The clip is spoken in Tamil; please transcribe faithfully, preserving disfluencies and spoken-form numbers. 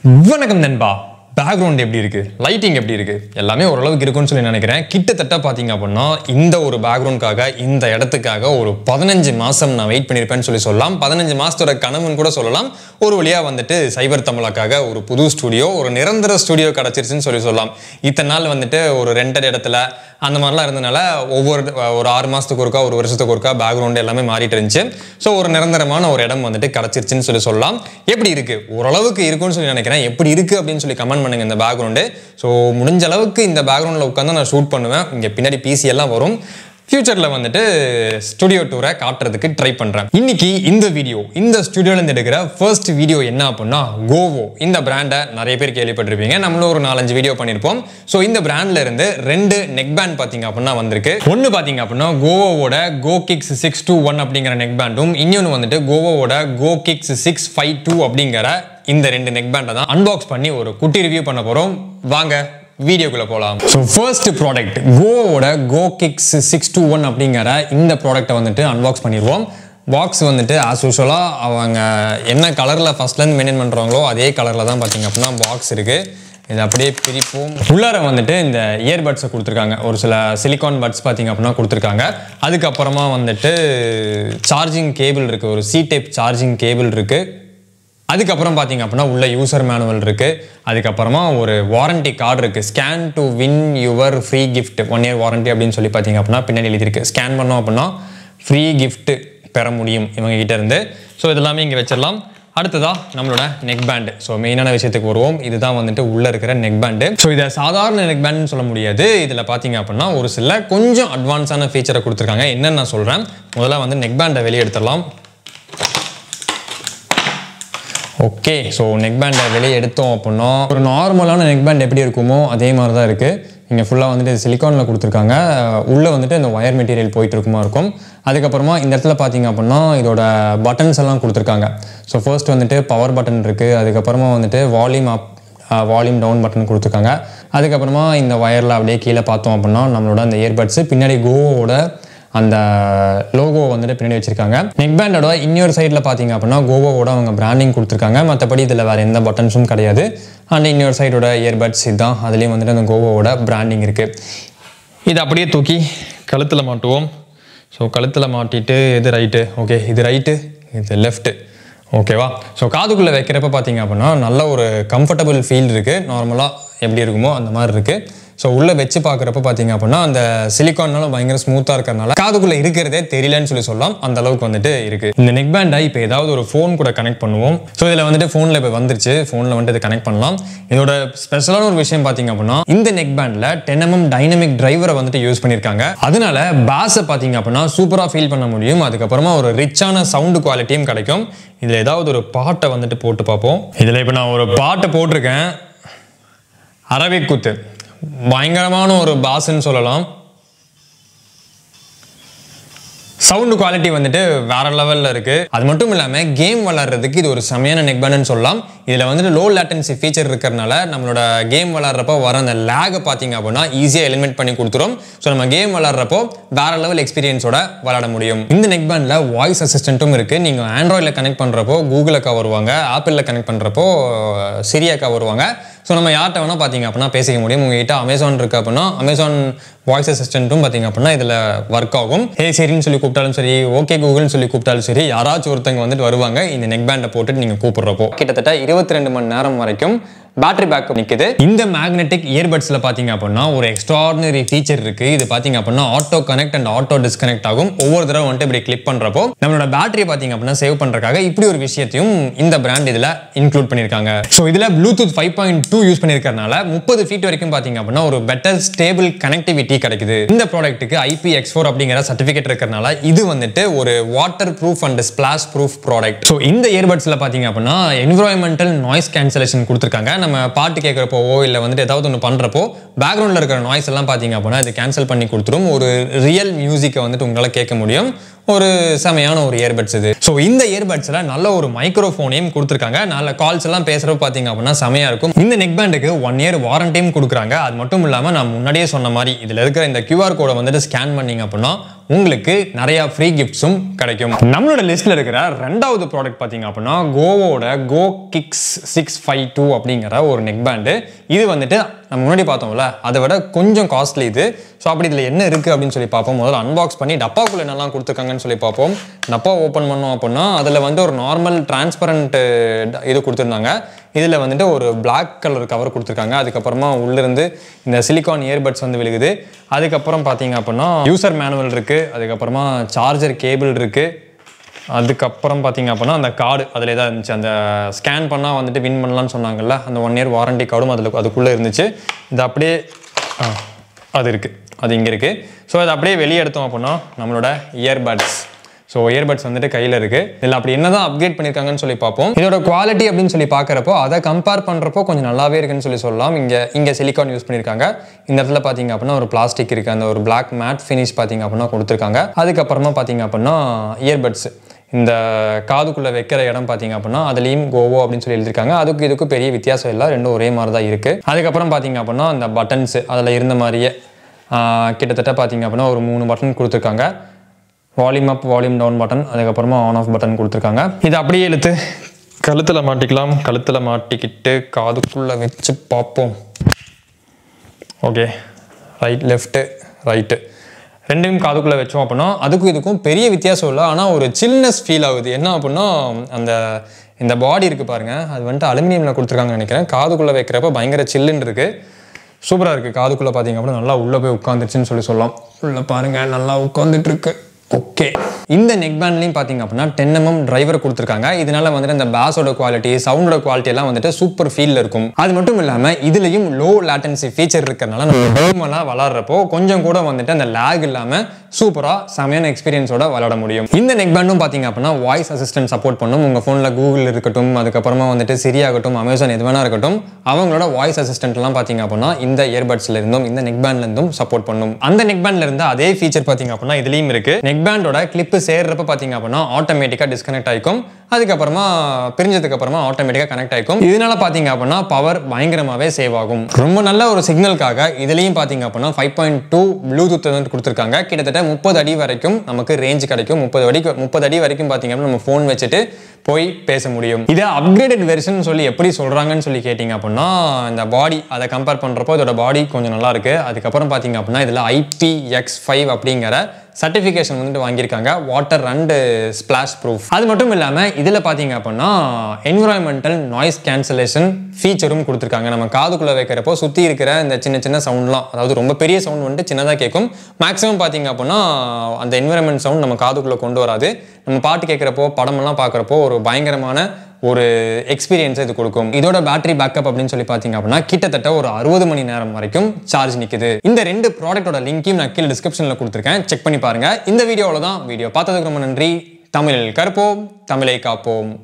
வணக்கம் நண்பா. பேக்ரவுண்ட் எப்படி இருக்கு, லைட்டிங் எப்படி இருக்கு, எல்லாமே ஓரளவுக்கு இருக்குன்னு சொல்லி நினைக்கிறேன். கிட்டத்தட்ட பார்த்தீங்க அப்படின்னா இந்த ஒரு பேக்ரவுண்டுக்காக இந்த இடத்துக்காக ஒரு பதினஞ்சு மாசம் நான் வெயிட் பண்ணியிருப்பேன்னு சொல்லி சொல்லலாம். பதினஞ்சு மாசத்தோட கனவுன்னு கூட சொல்லலாம். ஒரு வழியா வந்துட்டு சைபர் தமிழாக்காக ஒரு புது ஸ்டுடியோ, ஒரு நிரந்தர ஸ்டுடியோ கிடச்சிருச்சுன்னு சொல்லி சொல்லலாம். இத்தனை நாள் வந்துட்டு ஒரு ரெண்டட் இடத்துல அந்த மாதிரிலாம் இருந்தனால ஒவ்வொரு ஒரு ஆறு மாதத்துக்கு ஒருக்கா ஒரு வருஷத்துக்கு ஒருக்கா பேக்ரவுண்டு எல்லாமே மாறிட்டு இருந்துச்சு. ஸோ ஒரு நிரந்தரமான ஒரு இடம் வந்துட்டு கிடச்சிருச்சுன்னு சொல்லி சொல்லலாம். எப்படி இருக்குது, ஓரளவுக்கு இருக்குன்னு சொல்லி நினைக்கிறேன். எப்படி இருக்குது அப்படின்னு சொல்லி கமெண்ட் பண்ணுங்கள் இந்த பேக்ரவுண்டு. ஸோ முடிஞ்ச அளவுக்கு இந்த பேக்ரவுண்டில் உட்காந்து நான் ஷூட் பண்ணுவேன். இங்கே பின்னாடி பிசி எல்லாம் வரும். ஃபியூச்சரில் வந்துட்டு ஸ்டுடியோ டூரை காட்டுறதுக்கு ட்ரை பண்ணுறேன். இன்னைக்கு இந்த வீடியோ, இந்த ஸ்டுடியோலேருந்து எடுக்கிற ஃபர்ஸ்ட் வீடியோ என்ன அப்படின்னா கோவோ. இந்த பிராண்டை நிறைய பேர் கேள்விப்பட்டிருப்பீங்க. நம்மளும் ஒரு நாலஞ்சு வீடியோ பண்ணியிருப்போம். ஸோ இந்த பிராண்டில் இருந்து ரெண்டு நெக் பேண்ட் பார்த்தீங்க அப்படின்னா வந்திருக்கு. ஒன்று பார்த்தீங்க அப்படின்னா கோவோட கோகிக்ஸ் சிக்ஸ் டூ ஒன் அப்படிங்கிற நெக் பேண்டும், இன்னொன்று வந்துட்டு கோவோட கோகிக்ஸ் சிக்ஸ் ஃபைவ் டூ அப்படிங்கிற இந்த ரெண்டு நெக் பேண்டை தான் அன்பாக்ஸ் பண்ணி ஒரு குட்டி ரிவ்யூ பண்ண போகிறோம். வாங்க வீடியோக்குள்ள போலாம். ஸோ ஃபர்ஸ்ட் ப்ராடக்ட் கோவோட கோகிக்ஸ் சிக்ஸ் டூ ஒன் அப்படிங்கிற இந்த ப்ராடக்ட்டை வந்துட்டு அன்பாக்ஸ் பண்ணிடுவோம். பாக்ஸ் வந்துட்டு ஆஸ் யூஷுவலாக அவங்க என்ன கலரில் ஃபர்ஸ்ட்லேருந்து மெயின்டைன் பண்ணுறாங்களோ அதே கலரில் தான் பார்த்தீங்க அப்படின்னா பாக்ஸ் இருக்குது. இது அப்படியே பிரிப்போம். உள்ளார வந்துட்டு இந்த இயர்பட்ஸை கொடுத்துருக்காங்க. ஒரு சில சிலிகான் பட்ஸ் பார்த்தீங்க அப்படின்னா கொடுத்துருக்காங்க. அதுக்கப்புறமா வந்துட்டு சார்ஜிங் கேபிள் இருக்குது. ஒரு சி டைப் சார்ஜிங் கேபிள் இருக்குது. அதுக்கப்புறம் பார்த்தீங்க அப்படின்னா உள்ள யூசர் மேனுவல் இருக்குது. அதுக்கப்புறமா ஒரு வாரண்டி கார்டு இருக்குது. Scan to win your free gift, one year warranty அப்படின்னு சொல்லி பார்த்தீங்க அப்படின்னா பின்னாடி எழுதியிருக்கு. ஸ்கேன் பண்ணோம் அப்படின்னா ஃப்ரீ கிஃப்ட் பெற முடியும் இவங்க கிட்ட இருந்து. ஸோ இதெல்லாமே இங்கே வச்சிடலாம். அடுத்ததாக நம்மளோட நெக் பேண்டு. ஸோ மெயினான விஷயத்துக்கு வருவோம். இதுதான் வந்துட்டு உள்ளே இருக்கிற நெக் பேண்டு. ஸோ இதை சாதாரண நெக் பேண்டுன்னு சொல்ல முடியாது. இதில் பார்த்தீங்க அப்படின்னா ஒரு சில கொஞ்சம் அட்வான்ஸான ஃபீச்சரை கொடுத்துருக்காங்க. என்னென்னு நான் சொல்கிறேன். முதல்ல வந்து நெக் பேண்டை வெளியே எடுத்துடலாம். ஓகே, ஸோ நெக் பேண்டை வெளியே எடுத்தோம் அப்படின்னா ஒரு நார்மலான நெக் பேண்ட் எப்படி இருக்குமோ அதே மாதிரி தான் இருக்குது. இங்கே ஃபுல்லாக வந்துட்டு சிலிக்கானில் கொடுத்துருக்காங்க. உள்ளே வந்துட்டு இந்த ஒயர் மெட்டீரியல் போயிட்டு இருக்குமா இருக்கும். அதுக்கப்புறமா இந்த இடத்துல பார்த்தீங்க அப்படின்னா இதோட பட்டன்ஸ் எல்லாம் கொடுத்துருக்காங்க. ஸோ ஃபர்ஸ்ட் வந்துட்டு பவர் பட்டன் இருக்குது. அதுக்கப்புறமா வந்துட்டு volume up volume down button கொடுத்துருக்காங்க. அதுக்கப்புறமா இந்த ஒயரில் அப்படியே கீழே பார்த்தோம் அப்படின்னா நம்மளோட அந்த இயர்பட்ஸு, பின்னாடி கோவோட அந்த லோகோ வந்துட்டு பின்னாடி வச்சிருக்காங்க. நெக் பேண்டோட இன்னொரு சைடில் பார்த்தீங்க அப்படின்னா கோவோட அவங்க பிராண்டிங் கொடுத்துருக்காங்க. மற்றபடி இதில் வேறு எந்த பட்டன்ஸும் கிடையாது. அண்ட் இன்னொரு சைடோட இயர்பட்ஸ் இதுதான். அதுலேயும் வந்துட்டு அந்த கோவோட பிராண்டிங் இருக்குது. இதை அப்படியே தூக்கி கழுத்தில் மாட்டுவோம். ஸோ கழுத்தில் மாட்டிட்டு எது ரைட்டு, ஓகே இது ரைட்டு, இது லெஃப்ட்டு, ஓகேவா. ஸோ காதுக்குள்ளே வைக்கிறப்ப பார்த்தீங்க அப்படின்னா நல்ல ஒரு கம்ஃபர்டபுள் ஃபீல் இருக்குது. நார்மலாக எப்படி இருக்குமோ அந்த மாதிரி இருக்குது. ஸோ உள்ளே வச்சு பார்க்குறப்ப பார்த்தீங்க அப்படின்னா அந்த சிலிக்கான்னாலும் பயங்கர ஸ்மூத்தாக இருக்கிறதுனால காதுக்குள்ளே இருக்கிறதே தெரியலன்னு சொல்லி சொல்லலாம். அந்த அளவுக்கு வந்துட்டு இருக்குது. இந்த நெக் பேண்டை இப்போ ஏதாவது ஒரு ஃபோன் கூட கனெக்ட் பண்ணுவோம். ஸோ இதில் வந்துட்டு ஃபோனில் இப்போ வந்துருச்சு. ஃபோனில் வந்துட்டு இதை கனெக்ட் பண்ணலாம். இதோட ஸ்பெஷலான ஒரு விஷயம் பார்த்தீங்க அப்படின்னா இந்த நெக் பேண்டில் டென் எம்எம் டைனமிக் டிரைவரை வந்துட்டு யூஸ் பண்ணியிருக்காங்க. அதனால பேஸை பார்த்தீங்க அப்படின்னா சூப்பராக ஃபீல் பண்ண முடியும். அதுக்கப்புறமா ஒரு ரிச்சான சவுண்டு குவாலிட்டியும் கிடைக்கும். இதில் ஏதாவது ஒரு பாட்டை வந்துட்டு போட்டு பார்ப்போம். இதில் இப்போ நான் ஒரு பாட்டை போட்டிருக்கேன். அரவிக்குத்து, பயங்கரமான ஒரு பாஸ்ன்னு சொல்லலாம். சவுண்டு குவாலிட்டி வந்துட்டு வேற லெவலில் இருக்கு. அது மட்டும் இல்லாமல் கேம் விளாட்றதுக்கு இது ஒரு செமையான நெக் பேண்டுன்னு சொல்லலாம். இதில் வந்துட்டு லோ லேட்டன்சி ஃபீச்சர் இருக்கிறதுனால நம்மளோட கேம் விளாட்றப்போ வர அந்த லேகை பார்த்தீங்க அப்படின்னா ஈஸியாக எலிமினேட் பண்ணி கொடுத்துரும். ஸோ நம்ம கேம் விளாட்றப்போ வேற லெவல் எக்ஸ்பீரியன்ஸோட விளாட முடியும். இந்த நெக் பேண்டில் வாய்ஸ் அசிஸ்டண்ட்டும் இருக்குது. நீங்கள் ஆண்ட்ராய்டில் கனெக்ட் பண்ணுறப்போ கூகுள் அக்கா வருவாங்க, ஆப்பிளில் கனெக்ட் பண்ணுறப்போ சிரி அக்கா வருவாங்க. ஸோ நம்ம யார்கிட்ட வேணால் பார்த்தீங்க அப்படின்னா பேசிக்க முடியும். உங்ககிட்ட அமேசான் இருக்குது அப்படின்னா அமேசான் வாய்ஸ் அசிஸ்டண்ட்டும் பார்த்தீங்க அப்படின்னா இதில் ஒர்க் ஆகும். ஹே சரின்னு சொல்லி கூப்பிட்டாலும் சரி, ஓகே கூகுள்னு சொல்லி கூப்பிட்டாலும் சரி, யாராச்சும் ஒருத்தங்க வந்துட்டு வருவாங்க இந்த நெக் பேண்டை போட்டுட்டு நீங்கள் கூப்பிட்றப்போ. கிட்டத்தட்ட இருபத்தி ரெண்டு மணி நேரம் வரைக்கும் பேட்டரி பேக்கப் நிற்குது. இந்த மேக்னெட்டிக் இயர்பட்ஸில் பார்த்தீங்க அப்படின்னா ஒரு எக்ஸ்ட்ராடினரி ஃபீச்சர் இருக்குது. இது பார்த்தீங்க அப்படின்னா auto connect and auto disconnect ஆகும். ஒவ்வொரு தடவை வந்துட்டு இப்படி கிளிக் பண்ணுறப்போ நம்மளோட பேட்டரி பார்த்தீங்க அப்படின்னா சேவ் பண்ணுறதுக்காக இப்படி ஒரு விஷயத்தையும் இந்த பிராண்ட் இதில் இன்க்ளூட் பண்ணியிருக்காங்க. ஸோ இதில் Bluetooth five point two use பண்ணியிருக்கறனால முப்பது ஃபீட் வரைக்கும் பார்த்தீங்க அப்படின்னா ஒரு பெட்டர் ஸ்டேபிள் கனெக்டிவிட்டி கிடைக்குது. இந்த ப்ராடக்ட்டுக்கு ஐ பி எக்ஸ் ஃபோர் அப்படிங்கிற சர்டிஃபிகேட் இருக்கிறனால இது வந்துட்டு ஒரு waterproof and splashproof product. So இந்த இயர்பட்ஸில் பார்த்தீங்க அப்படின்னா என்விரான்மெண்டல் நாய்ஸ் கேன்சலேஷன் கொடுத்துருக்காங்க. நம்ம பாட்டு கேட்குறப்போவோ இல்லை வந்துட்டு ஏதாவது ஒன்று பண்ணுறப்போ பேக்ரவுண்டில் இருக்கிற நாய்ஸ் எல்லாம் பார்த்தீங்க அப்படின்னா இது கேன்சல் பண்ணி கொடுத்துரும். ஒரு ரியல் மியூசிக்கை வந்துட்டு உங்களால் கேட்க முடியும். ஒரு செமையான ஒரு இயர்பட்ஸ் இது. ஸோ இந்த இயர்பட்ஸில் நல்ல ஒரு மைக்ரோஃபோனையும் கொடுத்துருக்காங்க. நல்ல கால்ஸ் எல்லாம் பேசுகிறப்ப பார்த்தீங்க அப்படின்னா செமையாக இருக்கும். இந்த நெக் பேண்டுக்கு ஒன் இயர் வாரண்டியும் கொடுக்குறாங்க. அது மட்டும் இல்லாமல் நான் முன்னாடியே சொன்ன மாதிரி இதில் இருக்கிற இந்த கியூஆர் கோடை வந்துட்டு ஸ்கேன் பண்ணிங்க அப்படின்னா உங்களுக்கு நிறைய ஃப்ரீ கிஃப்ட்ஸும் கிடைக்கும். நம்மளோட லிஸ்ட்டில் இருக்கிற ரெண்டாவது ப்ராடக்ட் பார்த்தீங்க அப்படின்னா கோவோட கோகிக்ஸ் சிக்ஸ் ஃபைவ் டூ அப்படிங்கிற ஒரு நெக் பேண்டு. இது வந்துட்டு நம்ம முன்னாடி பார்த்தோம்ல அதை விட கொஞ்சம் காஸ்ட்லி இது. ஸோ அப்படி இதில் என்ன இருக்குது அப்படின்னு சொல்லி பார்ப்போம். முதல்ல அன்பாக்ஸ் பண்ணி டப்பாக்குள்ளே என்னெல்லாம் கொடுத்துருக்காங்கன்னு சொல்லி பார்ப்போம். டப்பா ஓப்பன் பண்ணோம் அப்படின்னா அதில் வந்து ஒரு நார்மல் டிரான்ஸ்பரண்ட் இது கொடுத்துருந்தாங்க. இதில் வந்துட்டு ஒரு பிளாக் கலர் கவர் கொடுத்துருக்காங்க. அதுக்கப்புறமா உள்ளிருந்து இந்த சிலிகான் இயர்பட்ஸ் வந்து விழுகுது. அதுக்கப்புறம் பார்த்தீங்க அப்படின்னா யூசர் மேனுவல் இருக்குது. அதுக்கப்புறமா சார்ஜர் கேபிள் இருக்குது. அதுக்கப்புறம் பார்த்தீங்க அப்படின்னா அந்த கார்டு அதில் தான் இருந்துச்சு. அந்த ஸ்கேன் பண்ணால் வந்துட்டு வின் பண்ணலான்னு சொன்னாங்கல்ல, அந்த ஒன் இயர் வாரண்டி கார்டும் அதில் அதுக்குள்ளே இருந்துச்சு. இது அப்படியே அது இருக்குது, அது இங்கே இருக்குது. ஸோ அதை அப்படியே வெளியே எடுத்தோம் அப்படின்னா நம்மளோட இயர்பட்ஸ். ஸோ இயர்பட்ஸ் வந்துட்டு கையில் இருக்குது. இதில் அப்படி என்ன தான் அப்கிரேட் பண்ணியிருக்காங்கன்னு சொல்லி பார்ப்போம். இதோட குவாலிட்டி அப்படின்னு சொல்லி பார்க்குறப்போ அதை கம்பேர் பண்ணுறப்போ கொஞ்சம் நல்லாவே இருக்குன்னு சொல்லி சொல்லலாம். இங்கே இங்கே சிலிகான் யூஸ் பண்ணியிருக்காங்க. இந்த இடத்துல பார்த்தீங்க அப்படின்னா ஒரு பிளாஸ்டிக் இருக்குது. அந்த ஒரு பிளாக் மேட் ஃபினிஷ் பார்த்தீங்க அப்படின்னா கொடுத்துருக்காங்க. அதுக்கப்புறமா பார்த்தீங்க அப்படின்னா இயர்பட்ஸ் இந்த காதுக்குள்ளே வைக்கிற இடம் பார்த்தீங்க அப்படின்னா அதுலேயும் கோவோ அப்படின்னு சொல்லி எழுதியிருக்காங்க. அதுக்கு இதுக்கும் பெரிய வித்தியாசம் இல்லை, ரெண்டும் ஒரே மாதிரி தான் இருக்குது. அதுக்கப்புறம் பார்த்தீங்க அப்படின்னா அந்த பட்டன்ஸு அதில் இருந்த மாதிரியே கிட்டத்தட்ட பார்த்தீங்க அப்படின்னா ஒரு மூணு பட்டன் கொடுத்துருக்காங்க. Volume up, volume down button, அதுக்கப்புறமா ஆன் ஆஃப் பட்டன் கொடுத்துருக்காங்க. இதை அப்படியே இழுத்து கழுத்தில் மாட்டிக்கலாம். கழுத்தில் மாட்டிக்கிட்டு காதுக்குள்ளே வச்சு பார்ப்போம். ஓகே, ரைட் லெஃப்ட்டு ரைட்டு ரெண்டையும் காதுக்குள்ளே வச்சோம் அப்படின்னா அதுக்கும் இதுக்கும் பெரிய வித்தியாசம் இல்லை. ஆனால் ஒரு சில்னஸ் ஃபீல் ஆகுது. என்ன அப்படின்னா அந்த இந்த பாடி இருக்குது பாருங்கள், அது வந்துட்டு அலுமினியமில் கொடுத்துருக்காங்கன்னு நினைக்கிறேன். காதுக்குள்ளே வைக்கிறப்ப பயங்கர சில்லுன்னு இருக்குது. சூப்பராக இருக்குது. காதுக்குள்ளே பார்த்தீங்க அப்படின்னா நல்லா உள்ளே போய் உட்காந்துருச்சுன்னு சொல்லி சொல்லலாம். உள்ளே பாருங்கள் நல்லா உட்காந்துட்டு இருக்கு. ஓகே, இந்த நெக் பேண்ட்லையும் பார்த்தீங்க அப்படின்னா டென் எம்எம் டிரைவர் கொடுத்துருக்காங்க. இதனால வந்துட்டு அந்த பேஸோட குவாலிட்டி, சவுண்டோட குவாலிட்டி எல்லாம் வந்துட்டு சூப்பர் ஃபீல் இருக்கும். அது மட்டும் இல்லாமல் இதுலையும் லோ லேட்டன்சி ஃபீச்சர் இருக்கிறதுனால நம்ம கேமெல்லாம் விளாட்றப்போ கொஞ்சம் கூட வந்துட்டு அந்த லேக் இல்லாமல் சூப்பராக செமையான எக்ஸ்பீரியன்ஸோட விளாட முடியும். இந்த நெக் பேண்டும் பார்த்தீங்க அப்படின்னா வாய்ஸ் அசிஸ்டன்ட் சப்போர்ட் பண்ணும். உங்கள் ஃபோனில் கூகுள் இருக்கட்டும், அதுக்கப்புறமா வந்துட்டு சிரி ஆகட்டும், அமேசான் எது வேணா இருக்கட்டும், அவங்களோட வாய்ஸ் அசிஸ்டன்ட்லாம் பார்த்தீங்க அப்படின்னா இந்த இயர்பட்ஸ்ல இருந்தும் இந்த நெக் பேண்ட்ல இருந்தும் சப்போர்ட் பண்ணும். அந்த நெக் பேண்ட்ல இருந்த அதே ஃபீச்சர் பார்த்தீங்க அப்படின்னா இதுலயும் இருக்கு. நெக் பேண்டோட கிளிப்பு சேர்றப்ப பார்த்தீங்க அப்படின்னா ஆட்டோமேட்டிக்காக டிஸ்கனெக்ட் ஆகிக்கும். அதுக்கப்புறமா பிரிஞ்சதுக்கு அப்புறமா ஆட்டோமேட்டிக்காக கனெக்ட் ஆகிக்கும். இதனால பார்த்தீங்க அப்படின்னா பவர் பயங்கரமாகவே சேவ் ஆகும். ரொம்ப நல்ல ஒரு சிக்னலுக்காக இதுலேயும் பார்த்தீங்க அப்படின்னா ஃபைவ் பாயிண்ட் டூ ப்ளூடூத் வந்து கொடுத்துருக்காங்க. கிட்டத்தட்ட முப்பது அடி வரைக்கும் நமக்கு ரேஞ்ச் கிடைக்கும். முப்பது அடி முப்பது அடி வரைக்கும் பார்த்தீங்க அப்படின்னா நம்ம ஃபோன் வச்சுட்டு போய் பேச முடியும். இதை அப்கிரேடட் வெர்ஷன் சொல்லி எப்படி சொல்கிறாங்கன்னு சொல்லி கேட்டிங்க அப்படின்னா இந்த பாடி அதை கம்பேர் பண்ணுறப்போ இதோட பாடி கொஞ்சம் நல்லா இருக்குது. அதுக்கப்புறம் பார்த்தீங்க அப்படின்னா இதில் ஐ பி எக்ஸ் ஃபைவ் அப்படிங்கிற சர்டிஃபிகேஷன் வந்துட்டு வாங்கியிருக்காங்க, வாட்டர் அண்ட் ஸ்பிளாஷ் ப்ரூஃப். அது மட்டும் இல்லாமல் இதில் பார்த்தீங்க அப்படின்னா என்விரான்மெண்டல் நாய்ஸ் கேன்சலேஷன் ஃபீச்சரும் கொடுத்துருக்காங்க. நம்ம காதுக்குள்ளே வைக்கிறப்போ சுற்றி இருக்கிற இந்த சின்ன சின்ன சவுண்ட்லாம், அதாவது ரொம்ப பெரிய சவுண்ட் வந்துட்டு சின்னதாக கேட்கும். மேக்ஸிமம் பார்த்தீங்க அப்படின்னா அந்த என்விரான்மெண்ட் சவுண்ட் நம்ம காதுக்குள்ளே கொண்டு வராது. நம்ம பாட்டு கேட்குறப்போ படமெல்லாம் பார்க்குறப்போ ஒரு பயங்கரமான ஒரு எக்ஸ்பீரியன்ஸை இது கொடுக்கும். இதோட பேட்டரி பேக்கப் அப்படின்னு சொல்லி பார்த்தீங்க அப்படின்னா கிட்டத்தட்ட ஒரு அறுபது மணி நேரம் வரைக்கும் சார்ஜ் நிற்குது. இந்த ரெண்டு ப்ராடக்டோட லிங்கையும் நான் கீழே டிஸ்கிரிப்ஷனில் கொடுத்துருக்கேன், செக் பண்ணி பாருங்க. இந்த வீடியோவில் தான் வீடியோ பார்த்ததுக்கு ரொம்ப நன்றி. தமிழில் கற்போம், தமிழை காப்போம்.